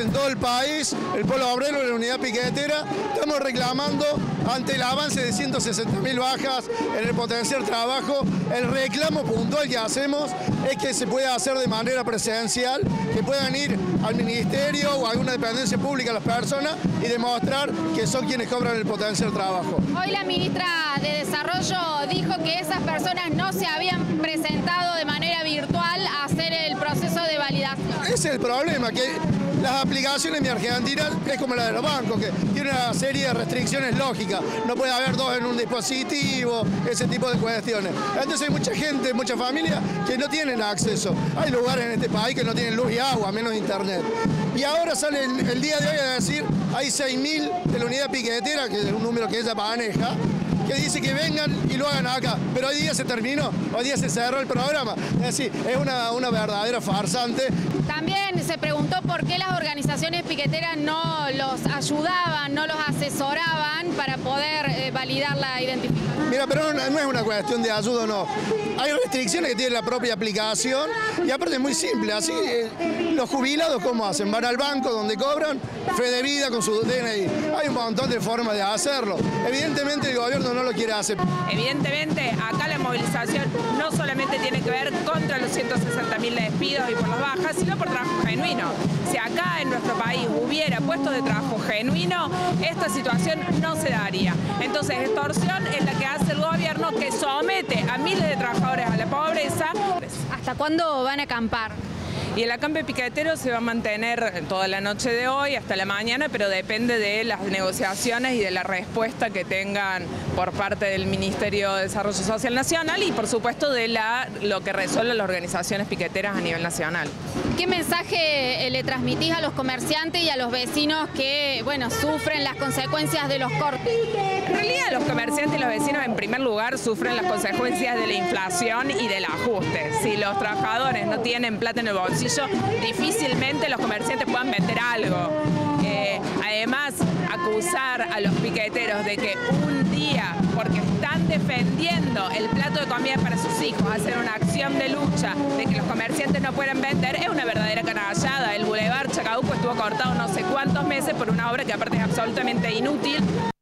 en todo el país, el Polo Obrero, la unidad piquetera, estamos reclamando ante el avance de 160.000 bajas en el potencial trabajo. El reclamo puntual que hacemos es que se pueda hacer de manera presencial, que puedan ir al ministerio o a alguna dependencia pública las personas y demostrar que son quienes cobran el potencial trabajo. Hoy la ministra de Desarrollo dijo que esas personas no se habían presentado de manera virtual a hacer el proceso de validación. Ese es el problema, que las aplicaciones de Argentina es como la de los bancos, que tiene una serie de restricciones lógicas. No puede haber dos en un dispositivo, ese tipo de cuestiones. Entonces hay mucha gente, muchas familias que no tienen acceso. Hay lugares en este país que no tienen luz y agua, menos internet. Y ahora sale el día de hoy a decir, hay 6.000 de la unidad piquetera, que es un número que ella maneja, que dice que vengan y lo hagan acá, pero hoy día se terminó, hoy día se cerró el programa. Es decir, es una verdadera farsante. También se preguntó por qué las organizaciones piqueteras no los ayudaban, no los asesoraban para poder validar la identificación. Mira, pero no es una cuestión de ayuda o no. Hay restricciones que tiene la propia aplicación y aparte es muy simple. Así los jubilados, ¿cómo hacen? Van al banco donde cobran, fe de vida con su DNI. Hay un montón de formas de hacerlo. Evidentemente el gobierno no lo quiere hacer. Evidentemente, acá la movilización no solamente tiene que ver contra los 160.000 despidos y por las bajas, sino por trabajo genuino. Si acá en nuestro país hubiera puestos de trabajo genuino, esta situación no se daría. Entonces, extorsión es la que hace el gobierno, que somete a miles de trabajadores a la pobreza. ¿Hasta cuándo van a acampar? Y el acampe piquetero se va a mantener toda la noche de hoy hasta la mañana, pero depende de las negociaciones y de la respuesta que tengan por parte del Ministerio de Desarrollo Social Nacional y por supuesto de lo que resuelven las organizaciones piqueteras a nivel nacional. ¿Qué mensaje le transmitís a los comerciantes y a los vecinos que, bueno, sufren las consecuencias de los cortes? En realidad los comerciantes y los vecinos en primer lugar sufren las consecuencias de la inflación y del ajuste. Si los trabajadores no tienen plata en el bolsillo, difícilmente los comerciantes puedan vender algo. Además, acusar a los piqueteros de que un día, porque están defendiendo el plato de comida para sus hijos, hacer una acción de lucha de que los comerciantes no pueden vender, es una verdadera canallada. El Boulevard Chacabuco estuvo cortado no sé cuántos meses por una obra que aparte es absolutamente inútil.